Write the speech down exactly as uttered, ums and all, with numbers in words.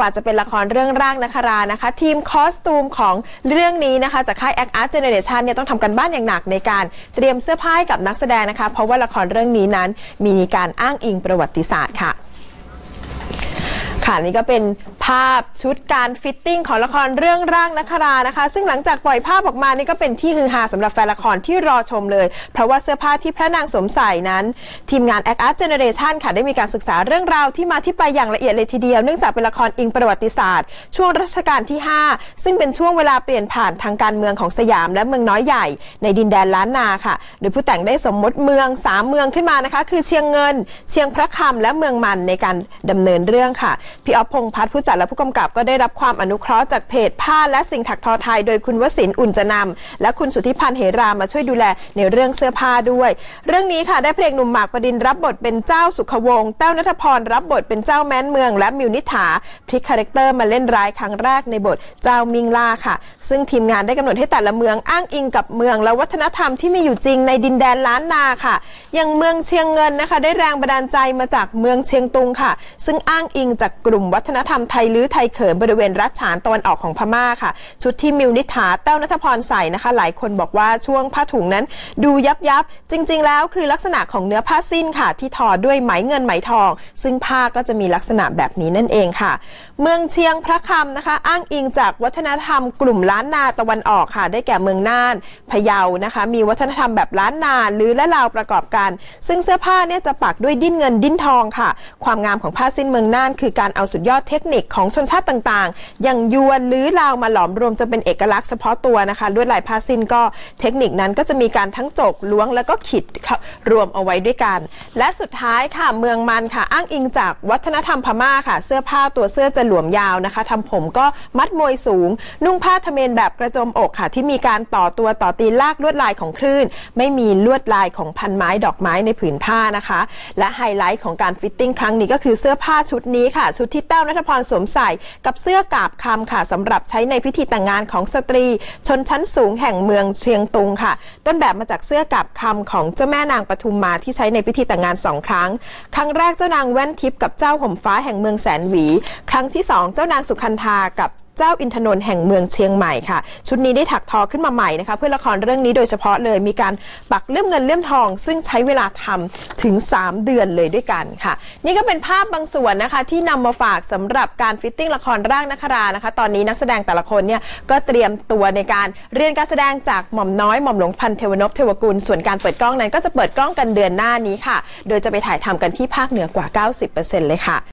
กว่าจะเป็นละครเรื่องร่างนครานะคะทีมคอสตูมของเรื่องนี้นะคะจากค่าย Act Art Generation เนี่ยต้องทำกันบ้านอย่างหนักในการเตรียมเสื้อผ้าให้กับนักแสดงนะคะเพราะว่าละครเรื่องนี้นั้นมีการอ้างอิงประวัติศาสตร์ค่ะค่ะนี่ก็เป็นภาพชุดการฟิตติ้งของละครเรื่องร่างนครานะคะซึ่งหลังจากปล่อยภาพออกมานี่ก็เป็นที่ฮือฮาสำหรับแฟนละครที่รอชมเลยเพราะว่าเสื้อผ้าที่พระนางสวมใส่นั้นทีมงาน Act Art Generation ค่ะได้มีการศึกษาเรื่องราวที่มาที่ไปอย่างละเอียดเลยทีเดียวเนื่องจากเป็นละครอิงประวัติศาสตร์ช่วงรัชกาลที่ห้าซึ่งเป็นช่วงเวลาเปลี่ยนผ่านทางการเมืองของสยามและเมืองน้อยใหญ่ในดินแดนล้านนาค่ะโดยผู้แต่งได้สมมติเมืองสามเมืองขึ้นมานะคะคือเชียงเงินเชียงพระคำและเมืองมันในการดำเนินเรื่องค่ะพี่อ๊อฟพงษ์พัฒน์ผู้จัดและผู้กำกับก็ได้รับความอนุเคราะห์จากเพจผ้าและสิ่งถักทอไทยโดยคุณวสินทร์อุ่นจะนำและคุณสุทธิพันธ์เหรามาช่วยดูแลในเรื่องเสื้อผ้าด้วยเรื่องนี้ค่ะได้เพลงหนุ่มหมากปรินรับบทเป็นเจ้าสุขวงศ์แต้วณัฐพรรับบทเป็นเจ้าแม้นเมืองและมิวนิษฐาพลิกคาแรคเตอร์มาเล่นร้ายครั้งแรกในบทเจ้ามิงล่าค่ะซึ่งทีมงานได้กำหนดให้แต่ละเมืองอ้างอิงกับเมืองและวัฒนธรรมที่มีอยู่จริงในดินแดนล้านนาค่ะอย่างเมืองเชียงเงินนะคะได้แรงบันดาลใจมาจากเมืองเชียงตุงค่ะซึ่งอ้างอิงจากกลุ่มวัฒนธรรมไทยลื้อไทยเขินบริเวณรัชฉานตะวันออกของพม่าค่ะชุดที่มิวนิษฐาแต้วณัฐพรใส่นะคะหลายคนบอกว่าช่วงผ้าถุงนั้นดูยับยับจริงๆแล้วคือลักษณะของเนื้อผ้าสิ้นค่ะที่ทอด้วยไหมเงินไหมทองซึ่งผ้าก็จะมีลักษณะแบบนี้นั่นเองค่ะเมืองเชียงพระคำนะคะอ้างอิงจากวัฒนธรรมกลุ่มล้านนาตะวันออกค่ะได้แก่เมืองน่านพะเยานะคะมีวัฒนธรรมแบบล้านนาหรือและลาวประกอบกันซึ่งเสื้อผ้าเนี่ยจะปักด้วยดิ้นเงินดิ้นทองค่ะความงามของผ้าสิ้นเมืองน่านคือการเอาสุดยอดเทคนิคของชนชาติต่างๆอย่างยวนหรือลาวมาหลอมรวมจนเป็นเอกลักษณ์เฉพาะตัวนะคะลวดลายผ้าสิ้นก็เทคนิคนั้นก็จะมีการทั้งจกล้วงแล้วก็ขีดรวมเอาไว้ด้วยกันและสุดท้ายค่ะเมืองมันค่ะอ้างอิงจากวัฒนธรรมพม่าค่ะเสื้อผ้าตัวเสื้อจะหลวมยาวนะคะทำผมก็มัดมวยสูงนุ่งผ้าทะเมนแบบกระโจมอกค่ะที่มีการต่อตัวต่อตีลากลวดลายของคลื่นไม่มีลวดลายของพันไม้ดอกไม้ในผืนผ้านะคะและไฮไลท์ของการฟิตติ้งครั้งนี้ก็คือเสื้อผ้าชุดนี้ค่ะชุดที่แต้วณัฐพรสวมใส่กับเสื้อกาบคำค่ะสำหรับใช้ในพิธีแต่งงานของสตรีชนชั้นสูงแห่งเมืองเชียงตุงค่ะต้นแบบมาจากเสื้อกาบคำของเจ้าแม่นางปทุมมาที่ใช้ในพิธีแต่งงานสองครั้งครั้งแรกเจ้านางแว่นทิพย์กับเจ้าห่มฟ้าแห่งเมืองแสนหวีครั้งที่สองเจ้านางสุคันธากับเจ้าอินทนนท์แห่งเมืองเชียงใหม่ค่ะชุดนี้ได้ถักทอขึ้นมาใหม่นะคะเพื่อละครเรื่องนี้โดยเฉพาะเลยมีการปักเลื่อมเงินเลื่อมทองซึ่งใช้เวลาทำถึงสามเดือนเลยด้วยกันค่ะนี่ก็เป็นภาพบางส่วนนะคะที่นำมาฝากสำหรับการฟิตติ้งละครร่างนครานะคะตอนนี้นักแสดงแต่ละคนเนี่ยก็เตรียมตัวในการเรียนการแสดงจากหม่อมน้อยหม่อมหลวงพันเทวนพเทวกุลส่วนการเปิดกล้องนั้นก็จะเปิดกล้องกันเดือนหน้านี้ค่ะโดยจะไปถ่ายทำกันที่ภาคเหนือกว่า เก้าสิบเปอร์เซ็นต์ เลยค่ะ